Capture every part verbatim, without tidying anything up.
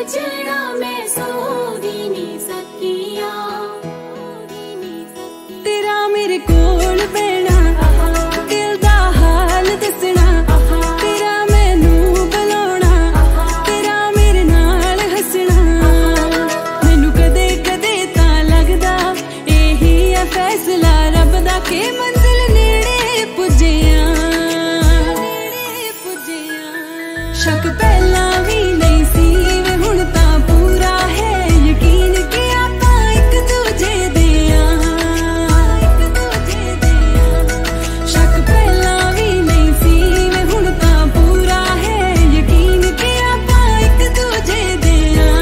सजना मैं सो ही नहीं सकिया, तेरा मेरे कोल बैना दिल दा हाल दसना, तेरा मैनू बुलाना तेरा मेरे नाल हसना। मैनू कदे कदे तां लगदा यही है फैसला रब दा के मंजिल नेड़े पुज्जिया, शक पहला भी नहीं सी वे हुण तां पूरा है यकीन कि आपां इक दूजे दे शक पहला भी नहीं सी वे हुण तां पूरा है यकीन कि आपां इक दूजे दे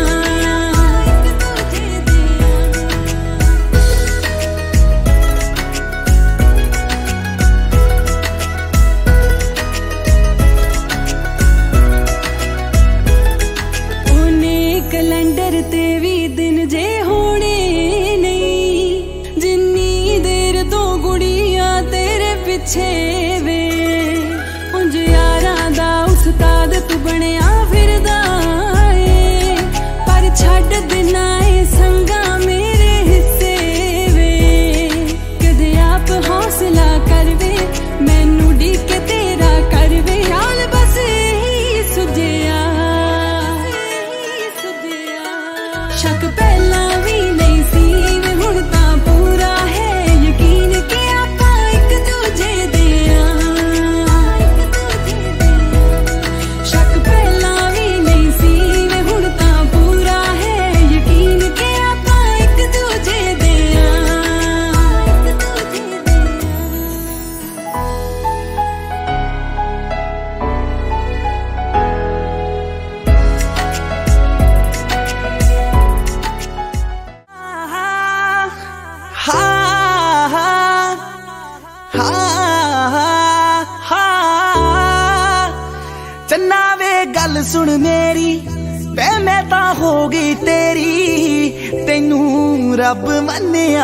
कैलेंडर ते भी दिन जे होने नहीं, जिन्नी देर तो गुड़िया तेरे पिछे वे उंज यारां दा उस्ताद तू बनिया फिरदा ए, पर छड्ड देना ए संगा मेरे हिस्से वे। कदे आप हौसला करवे मैनू डीके तेरा करवे, हाल बस यही सुझिया शक पहला भी नहीं सी वे हुण तां पूरा है यकीन कि आपां इक दूजे दे शक पहला भी नहीं सी वे हुण तां पूरा है यकीन कि आपां इक दूजे दे चन्ना वे गल सुन मेरी वे मैं तां हो गई तेरी, तेनू रब मन्निया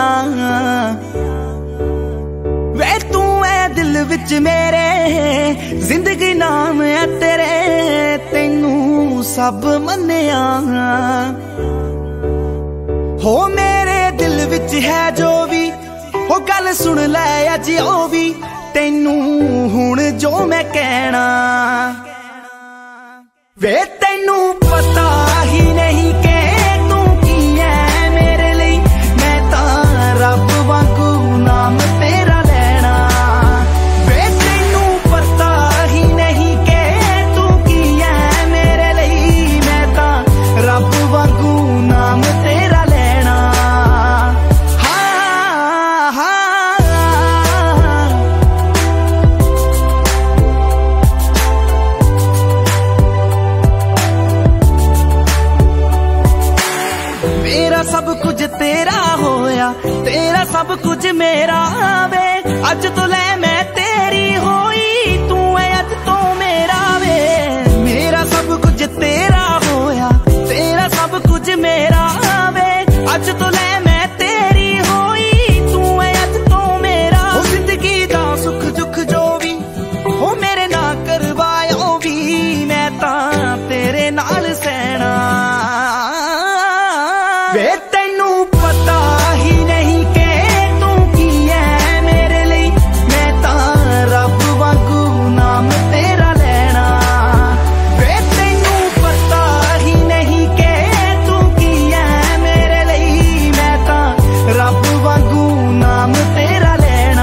वे तू है दिल विच मेरे, जिंदगी नाम है तेरे, तेनू सब मन्निया हो मेरे दिल विच है जो भी हो गल सुन लै अज ओ भी, तेनू हुण जो मैं कहना वे तेनू पता ही नहीं के तू की है मेरे लिए, मैं तां रब वांगू नाम तेरा लेना। वे तेनू पता ही नहीं के तू की है मेरे लिए, मैं तां रब वांगू नाम तेरा लेना। हाँ हाँ मेरा सब कुछ तेरा होया, तेरा सब कुछ मेरा वे, अज तो ले मैं तेरी होई, तू है अज तो मेरा वे। मेरा सब कुछ तेरा होया, तेरा सब कुछ मेरा वे, अज तो ले मैं तेरी होई, तू है अज तो मेरा। हो जिंदगी दा सुख दुख जो भी हो मेरे ना करवायो भी, मैं तां तेरे नाल सहना वे तेनू पता ही नहीं के तू की है मेरे लिए, मैं तां रब वांगू नाम तेरा लेना। वे तेनू पता ही नहीं के तू की है मेरे लिए, मैं तां रब वांगू नाम तेरा लेना।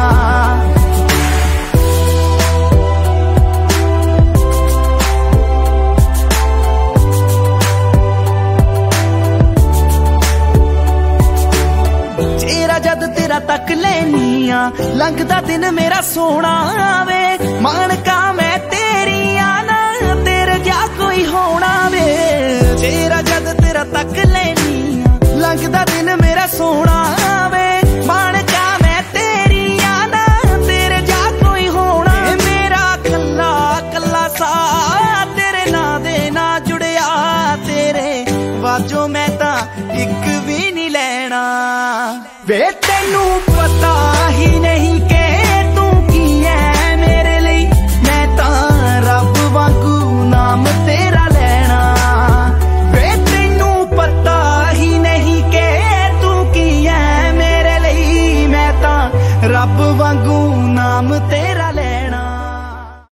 जद तेरा तक लेनिया लंघदा दिन मेरा सोना वे, मानका मैं तेरी आना तेरे क्या कोई होना वे। तेरा जद तेरा तक लेनिया लंघदा दिन मेरा सोना वे, मानका मैं तेरी आना तेरे क्या कोई होना। मेरा कल्ला कल्ला सा तेरे ना दे ना जुड़िया, तेरे वाजो मैं तां इक भी नहीं लेना। वे तेनू पता ही नहीं